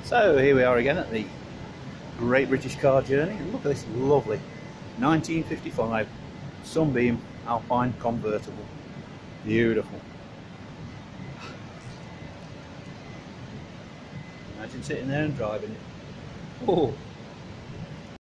So here we are again at the Great British Car Journey, and look at this lovely 1955 Sunbeam Alpine convertible. Beautiful. Imagine sitting there and driving it. Oh.